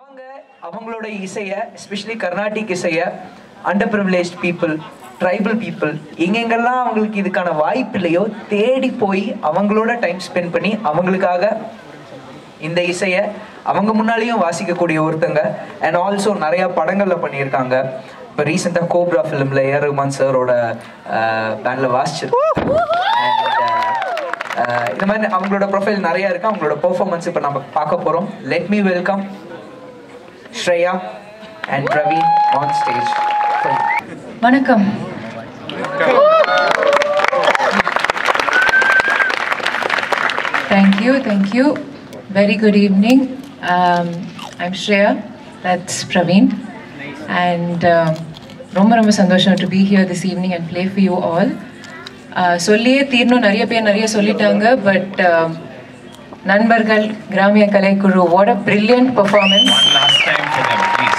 அவங்க அவங்களோட இசையை எஸ்பெஷலி கர்நாடிக் இசையை under privilege people, tribal people எங்கெங்கெல்லாம் அவங்களுக்கு இதுக்கான வாய்ப்பு இல்லையோ தேடி போய் அவங்களோட டைம் ஸ்பெண்ட் பண்ணி அவங்களுக்காக இந்த இசையை அவங்க முன்னாலேயும் வாசிக்கக்கூடிய ஒருத்தங்க. அண்ட் ஆல்சோ நிறையா படங்களில் பண்ணியிருக்காங்க. இப்போ ரீசெண்டாக கோப்ரா ஃபிலிமில் ஏஆர் ரஹ்மான் சாரோட பேண்டில் வாசிச்சிருக்காங்க. இந்த மாதிரி அவங்களோட ப்ரொஃபைல் நிறையா இருக்குது. அவங்களோட பெர்ஃபார்மன்ஸ் இப்போ நம்ம பார்க்க போகிறோம். Let me welcome Shreya and Praveen on stage. Vanakkam. Thank you. Very good evening. I'm Shreya, that's Praveen. And ரொம்ப சந்தோஷம் to be here this evening and play for you all. சொல்லியே தீரணும், நிறைய பேர் நிறைய சொல்லிட்டாங்க. பட் நண்பர்கள் கிராமிய கலைக்குழு, what a brilliant performance. One last time for them, please.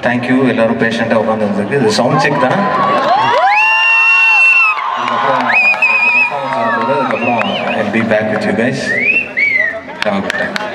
Thank you எல்லாரும் பேஷண்ட்டாக உட்காந்துருக்கு. இது சவுண்ட் செக் தான். அதுக்கப்புறம் I'll be back with you guys. Have a good time.